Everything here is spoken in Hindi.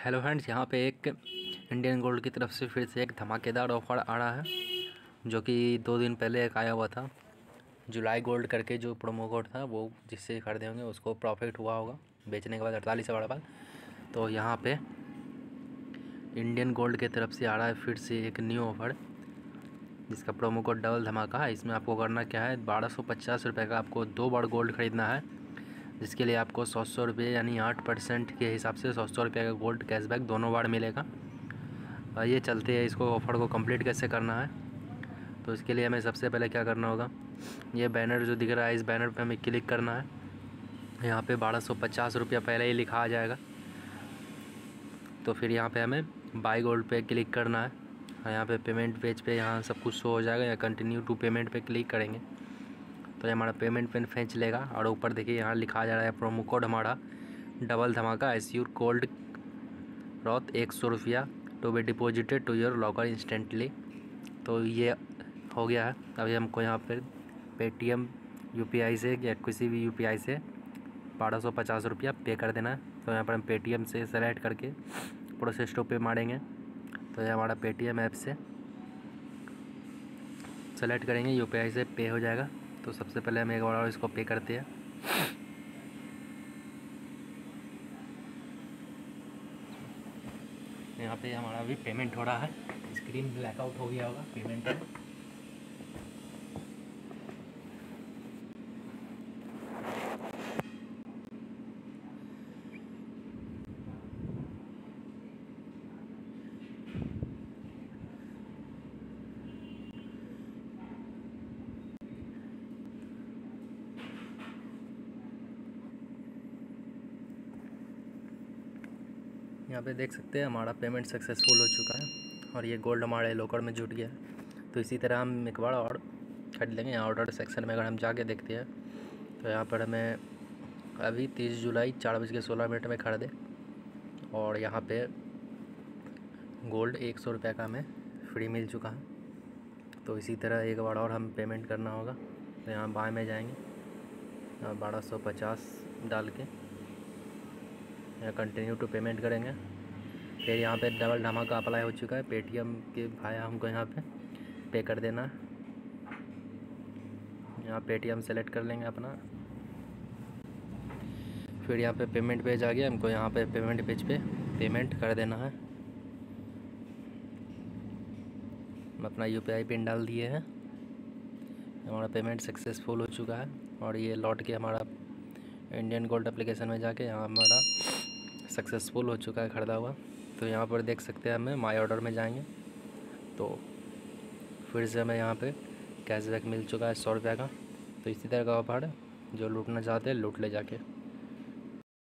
हेलो फ्रेंड्स, यहाँ पे एक इंडियन गोल्ड की तरफ से फिर से एक धमाकेदार ऑफ़र आ रहा है जो कि 2 दिन पहले एक आया हुआ था। जुलाई गोल्ड करके जो प्रोमो कोड था वो जिससे खरीदे होंगे उसको प्रॉफिट हुआ होगा बेचने के बाद 48 आवर बाद। तो यहाँ पे इंडियन गोल्ड की तरफ से आ रहा है फिर से एक न्यू ऑफ़र जिसका प्रोमो कोड डबल धमाका है। इसमें आपको करना क्या है, 1250 रुपये का आपको 2 बार गोल्ड ख़रीदना है, जिसके लिए आपको 100 रुपये यानी 8% के हिसाब से 100 रुपये का गोल्ड कैशबैक दोनों बार मिलेगा। ये चलते हैं इसको ऑफ़र को कंप्लीट कैसे करना है। तो इसके लिए हमें सबसे पहले क्या करना होगा, ये बैनर जो दिख रहा है इस बैनर पे हमें क्लिक करना है। यहाँ पे 1250 रुपया पहले ही लिखा आ जाएगा। तो फिर यहाँ पे हमें बाय गोल्ड पे क्लिक करना है। यहाँ पे पेमेंट पेज पे यहाँ सब कुछ शो हो जाएगा, या कंटिन्यू टू पेमेंट पे क्लिक करेंगे तो ये हमारा पेमेंट पे फेंच लेगा। और ऊपर देखिए यहाँ लिखा जा रहा है प्रोमो कोड हमारा डबल धमाका एस्योर गोल्ड रॉथ 100 रुपया to be deposited to your locker instantly. तो ये हो गया है। अभी हमको यहाँ पर पेटीएम यूपीआई से या किसी भी यूपीआई से 1250 रुपया पे कर देना है। तो यहाँ पर हम पेटीएम से सेलेक्ट करके प्रोसेस टू पे मारेंगे। तो ये हमारा पेटीएम ऐप से सेलेक्ट करेंगे, यूपीआई से पे हो जाएगा। तो सबसे पहले हम एक बार और इसको पे करते हैं। यहाँ पे हमारा अभी पेमेंट हो रहा है, स्क्रीन ब्लैकआउट हो गया होगा पेमेंट में। यहाँ पे देख सकते हैं हमारा पेमेंट सक्सेसफुल हो चुका है और ये गोल्ड हमारे लॉकर में जुट गया है। तो इसी तरह हम एक बार और खरीद लेंगे। यहाँ ऑर्डर सेक्शन में अगर हम जाके देखते हैं तो यहाँ पर हमें अभी 30 जुलाई 4:16 में खरीदे और यहाँ पे गोल्ड 100 रुपये का हमें फ्री मिल चुका है। तो इसी तरह एक बार और हम पेमेंट करना होगा। तो यहाँ बाय में जाएंगे, यहाँ 1250 डाल के यहाँ कंटिन्यू टू पेमेंट करेंगे। फिर यहाँ पे डबल धमाका अप्लाई हो चुका है। पेटीएम के भाया हमको यहाँ पे कर देना है। यहाँ पेटीएम सेलेक्ट कर लेंगे अपना। फिर यहाँ पे पेमेंट पेज आ गया, हमको यहाँ पे पेमेंट पेज पे पेमेंट कर देना है। हम अपना यूपीआई पिन डाल दिए हैं। हमारा पेमेंट सक्सेसफुल हो चुका है और ये लौट के हमारा इंडियन गोल्ड एप्लीकेशन में जाके यहाँ हमारा सक्सेसफुल हो चुका है खरीदा हुआ। तो यहाँ पर देख सकते हैं, हमें माय ऑर्डर में जाएंगे तो फिर से हमें यहाँ पे कैशबैक मिल चुका है 100 रुपये का। तो इसी तरह का ऑफर है, जो लूटना चाहते हैं लूट ले जाके।